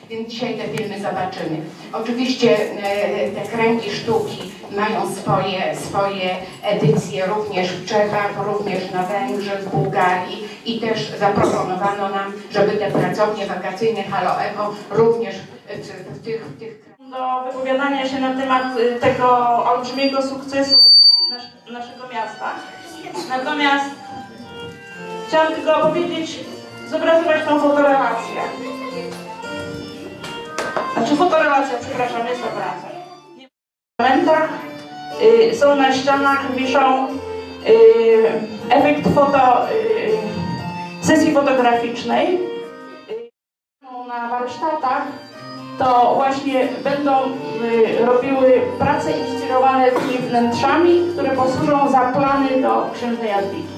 więc dzisiaj te filmy zobaczymy. Oczywiście te kręgi sztuki mają swoje edycje również w Czechach, również na Węgrzech, w Bułgarii i też zaproponowano nam, żeby te pracownie wakacyjne Halo Echo również w tych do wypowiadania się na temat tego olbrzymiego sukcesu naszego miasta. Natomiast chciałam tylko opowiedzieć, zobrazować tą fotorelację. Znaczy fotorelacja, przepraszam, jest obrazek. W momentach są na ścianach, wiszą efekt sesji fotograficznej. Na warsztatach to właśnie będą robiły prace inspirowane tymi wnętrzami, które posłużą za plany do księżnej Jadwigi.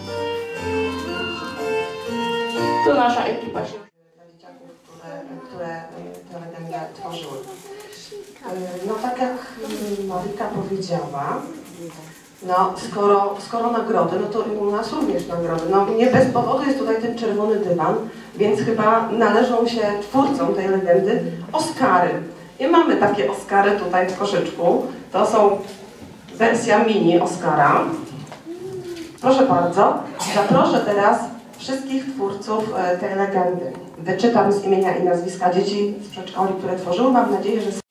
Tu nasza ekipa się... które te legendy tworzyły. No tak jak Marika powiedziała, no skoro nagrody, no to u nas również nagrody. No nie bez powodu jest tutaj ten czerwony dywan, więc chyba należą się twórcom tej legendy Oscary. I mamy takie Oscary tutaj w koszyczku. To są wersja mini Oscara. Proszę bardzo, zaproszę teraz wszystkich twórców tej legendy. Wyczytam z imienia i nazwiska dzieci z przedszkoli, które tworzyły. Mam nadzieję, że...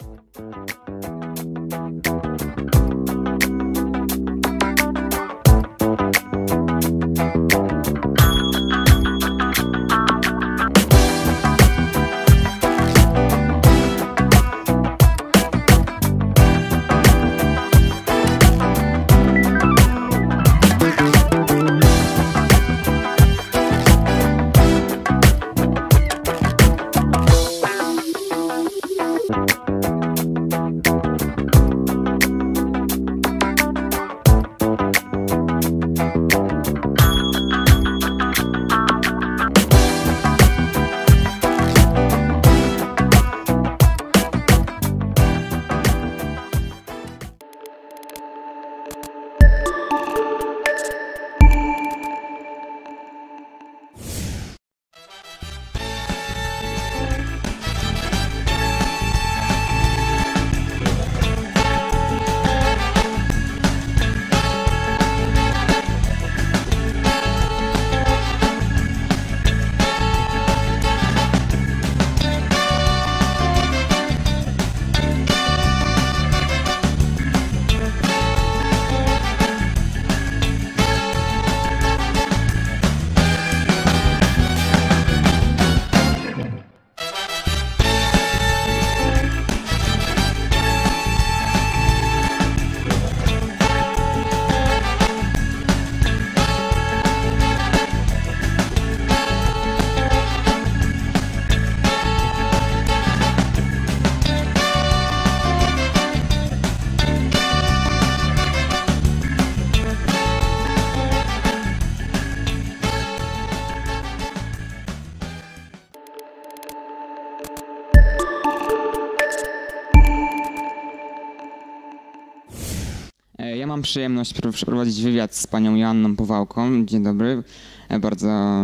Ja mam przyjemność przeprowadzić wywiad z panią Joanną Powałką. Dzień dobry, bardzo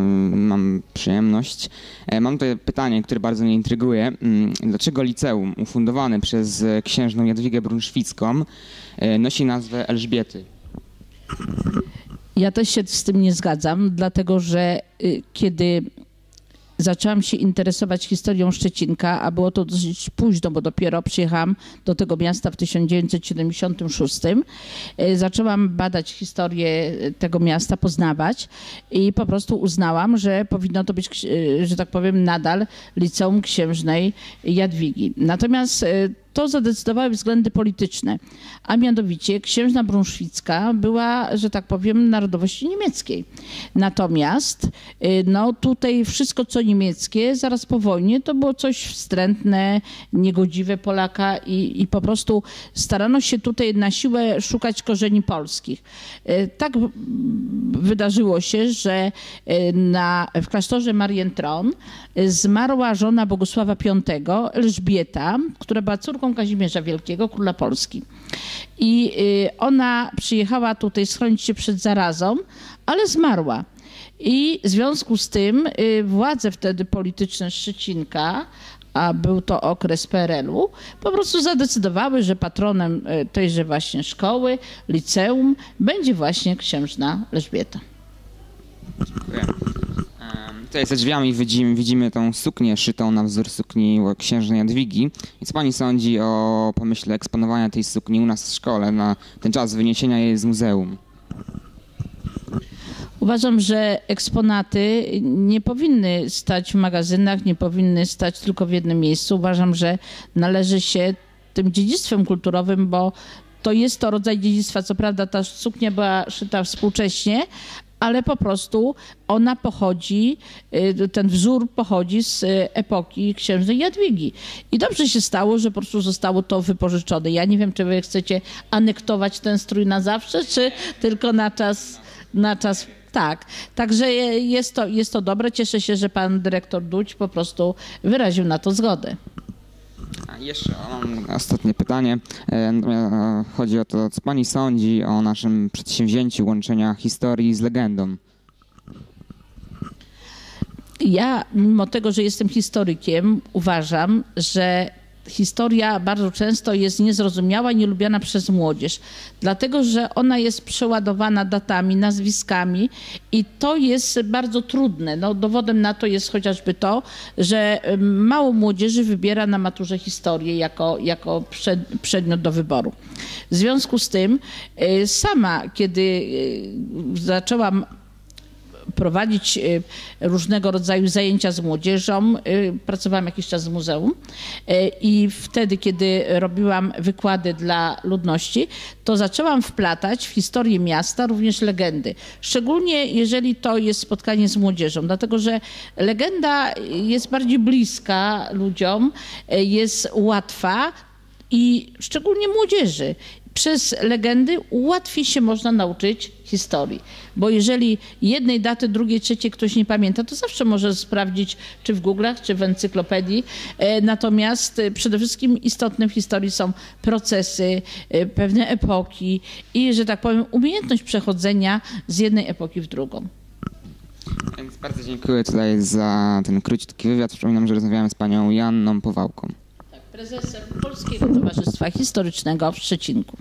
mam przyjemność. Mam tutaj pytanie, które bardzo mnie intryguje. Dlaczego liceum ufundowane przez księżną Jadwigę Brunszwicką nosi nazwę Elżbiety? Ja też się z tym nie zgadzam, dlatego że kiedy zaczęłam się interesować historią Szczecinka, a było to dosyć późno, bo dopiero przyjechałam do tego miasta w 1976. Zaczęłam badać historię tego miasta, poznawać i po prostu uznałam, że powinno to być, że tak powiem, nadal Liceum Księżnej Jadwigi. Natomiast to zadecydowały względy polityczne, a mianowicie księżna Brunszwicka była, że tak powiem, narodowości niemieckiej. Natomiast no, tutaj wszystko, co niemieckie, zaraz po wojnie, to było coś wstrętne, niegodziwe Polaka i po prostu starano się tutaj na siłę szukać korzeni polskich. Tak wydarzyło się, że w klasztorze Marienthron zmarła żona Bogusława V, Elżbieta, która była córką Kazimierza Wielkiego, króla Polski. I ona przyjechała tutaj schronić się przed zarazą, ale zmarła. I w związku z tym władze wtedy polityczne Szczecinka a był to okres PRL-u, po prostu zadecydowały, że patronem tejże właśnie szkoły, liceum będzie właśnie księżna Elżbieta. Dziękuję. Tutaj za drzwiami widzimy tą suknię szytą na wzór sukni księżnej Jadwigi. I co pani sądzi o pomyśle eksponowania tej sukni u nas w szkole na ten czas wyniesienia jej z muzeum? Uważam, że eksponaty nie powinny stać w magazynach, nie powinny stać tylko w jednym miejscu. Uważam, że należy się tym dziedzictwem kulturowym, bo to jest to rodzaj dziedzictwa. Co prawda ta suknia była szyta współcześnie, ale po prostu ona pochodzi, ten wzór pochodzi z epoki księżnej Jadwigi. I dobrze się stało, że po prostu zostało to wypożyczone. Ja nie wiem, czy wy chcecie anektować ten strój na zawsze, czy tylko na czas. Tak, także jest to dobre. Cieszę się, że pan dyrektor Duć po prostu wyraził na to zgodę. A jeszcze mam ostatnie pytanie. Chodzi o to, co pani sądzi o naszym przedsięwzięciu łączenia historii z legendą? Ja, mimo tego, że jestem historykiem, uważam, że historia bardzo często jest niezrozumiała i nielubiana przez młodzież, dlatego że ona jest przeładowana datami, nazwiskami i to jest bardzo trudne. No, dowodem na to jest chociażby to, że mało młodzieży wybiera na maturze historię jako przedmiot do wyboru. W związku z tym sama, kiedy zaczęłam prowadzić różnego rodzaju zajęcia z młodzieżą. Pracowałam jakiś czas w muzeum i wtedy, kiedy robiłam wykłady dla ludności, to zaczęłam wplatać w historię miasta również legendy. Szczególnie jeżeli to jest spotkanie z młodzieżą, dlatego że legenda jest bardziej bliska ludziom, jest łatwa i szczególnie młodzieży. Przez legendy łatwiej się można nauczyć historii, bo jeżeli jednej daty, drugiej, trzeciej ktoś nie pamięta, to zawsze może sprawdzić, czy w Google'ach, czy w encyklopedii. Natomiast przede wszystkim istotne w historii są procesy, pewne epoki i, że tak powiem, umiejętność przechodzenia z jednej epoki w drugą. Więc bardzo dziękuję tutaj za ten krótki wywiad. Przypominam, że rozmawiałem z panią Joanną Powałką. Prezesem Polskiego Towarzystwa Historycznego w Szczecinku.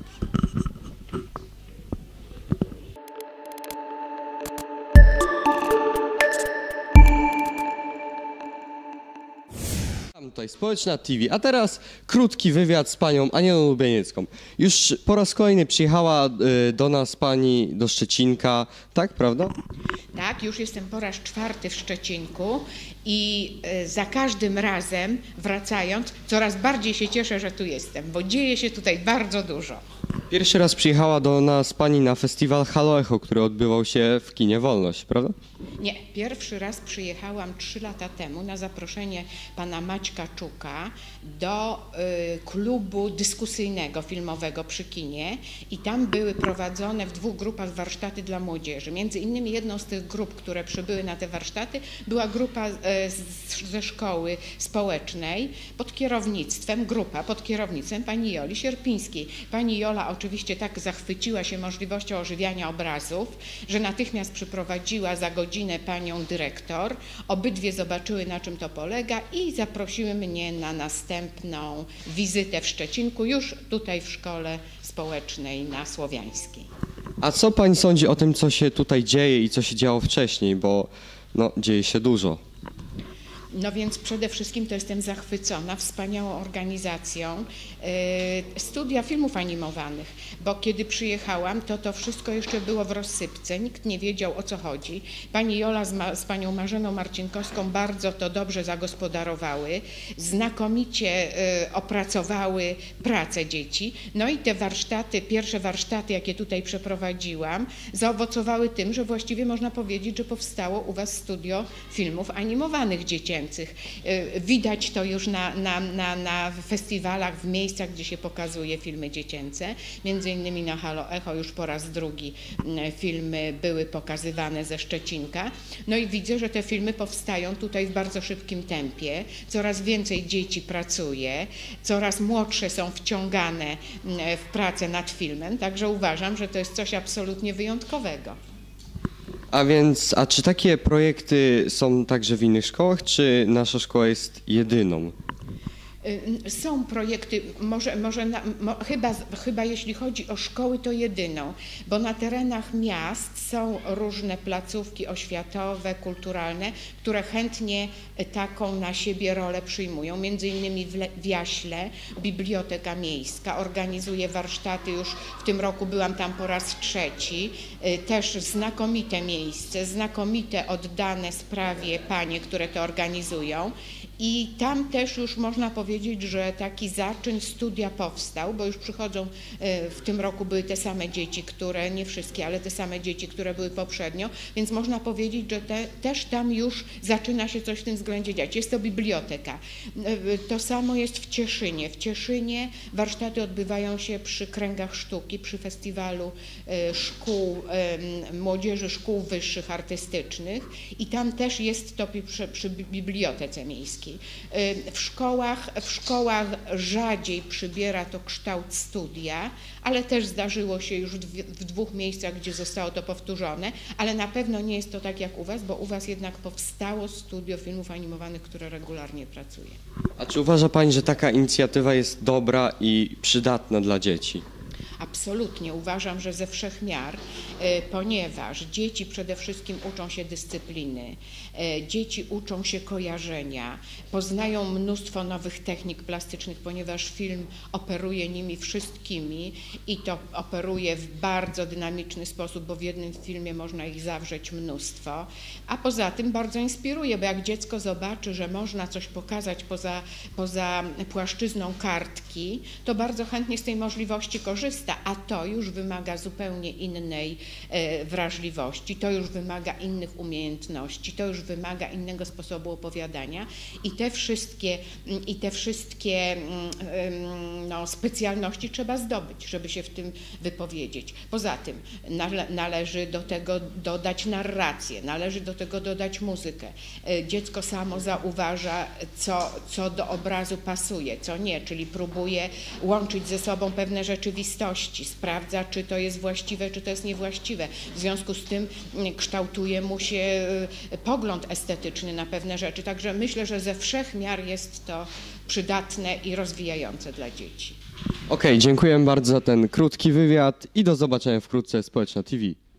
Tutaj Społeczna TV, a teraz krótki wywiad z panią Anielą Lubieniecką. Już po raz kolejny przyjechała do nas pani do Szczecinka, tak, prawda? Tak, już jestem po raz 4 w Szczecinku i za każdym razem wracając coraz bardziej się cieszę, że tu jestem, bo dzieje się tutaj bardzo dużo. Pierwszy raz przyjechała do nas pani na festiwal Halo Echo, który odbywał się w kinie Wolność, prawda? Nie, pierwszy raz przyjechałam 3 lata temu na zaproszenie pana Maćka Czuka do klubu dyskusyjnego filmowego przy kinie i tam były prowadzone w 2 grupach warsztaty dla młodzieży. Między innymi jedną z tych grup, które przybyły na te warsztaty, była grupa ze szkoły społecznej grupa pod kierownictwem pani Joli Sierpińskiej. Pani Jola oczywiście tak zachwyciła się możliwością ożywiania obrazów, że natychmiast przyprowadziła za godzinę panią dyrektor. Obydwie zobaczyły, na czym to polega i zaprosiły mnie na następną wizytę w Szczecinku, już tutaj w szkole społecznej na Słowiańskiej. A co pani sądzi o tym, co się tutaj dzieje i co się działo wcześniej, bo no, dzieje się dużo. No więc przede wszystkim to jestem zachwycona wspaniałą organizacją studia filmów animowanych, bo kiedy przyjechałam, to wszystko jeszcze było w rozsypce, nikt nie wiedział, o co chodzi. Pani Jola z panią Marzeną Marcinkowską bardzo to dobrze zagospodarowały, znakomicie opracowały pracę dzieci. No i te warsztaty, pierwsze warsztaty, jakie tutaj przeprowadziłam, zaowocowały tym, że właściwie można powiedzieć, że powstało u was studio filmów animowanych dziecięcych. Widać to już na festiwalach, w miejscach, gdzie się pokazuje filmy dziecięce. Między innymi na Halo Echo już po raz drugi filmy były pokazywane ze Szczecinka. No i widzę, że te filmy powstają tutaj w bardzo szybkim tempie. Coraz więcej dzieci pracuje, coraz młodsze są wciągane w pracę nad filmem. Także uważam, że to jest coś absolutnie wyjątkowego. A czy takie projekty są także w innych szkołach, czy nasza szkoła jest jedyną? Są projekty, chyba jeśli chodzi o szkoły, to jedyną, bo na terenach miast są różne placówki oświatowe, kulturalne, które chętnie taką na siebie rolę przyjmują. Między innymi w Jaśle Biblioteka Miejska organizuje warsztaty, już w tym roku byłam tam po raz trzeci, też znakomite miejsce, znakomite oddane sprawie panie, które to organizują. I tam też już można powiedzieć, że taki zaczyn studia powstał, bo już przychodzą, w tym roku były te same dzieci, które, nie wszystkie, ale te same dzieci, które były poprzednio, więc można powiedzieć, że też tam już zaczyna się coś w tym względzie dziać. Jest to biblioteka. To samo jest w Cieszynie. W Cieszynie warsztaty odbywają się przy Kręgach Sztuki, przy festiwalu szkół, młodzieży szkół wyższych artystycznych i tam też jest to przy bibliotece miejskiej. W szkołach rzadziej przybiera to kształt studia, ale też zdarzyło się już w 2 miejscach, gdzie zostało to powtórzone, ale na pewno nie jest to tak jak u was, bo u was jednak powstało studio filmów animowanych, które regularnie pracuje. A czy uważa pani, że taka inicjatywa jest dobra i przydatna dla dzieci? Absolutnie, uważam, że ze wszech miar, ponieważ dzieci przede wszystkim uczą się dyscypliny, dzieci uczą się kojarzenia, poznają mnóstwo nowych technik plastycznych, ponieważ film operuje nimi wszystkimi i to operuje w bardzo dynamiczny sposób, bo w jednym filmie można ich zawrzeć mnóstwo, a poza tym bardzo inspiruje, bo jak dziecko zobaczy, że można coś pokazać poza płaszczyzną kartki, to bardzo chętnie z tej możliwości korzysta, a to już wymaga zupełnie innej wrażliwości, to już wymaga innych umiejętności, to już wymaga innego sposobu opowiadania i te wszystkie specjalności trzeba zdobyć, żeby się w tym wypowiedzieć. Poza tym należy do tego dodać narrację, należy do tego dodać muzykę. Dziecko samo zauważa, co do obrazu pasuje, co nie, czyli próbuje łączyć ze sobą pewne rzeczywistości, sprawdza, czy to jest właściwe, czy to jest niewłaściwe. W związku z tym kształtuje mu się pogląd estetyczny na pewne rzeczy. Także myślę, że ze wszech miar jest to przydatne i rozwijające dla dzieci. Okej, dziękuję bardzo za ten krótki wywiad i do zobaczenia wkrótce w Społeczna TV.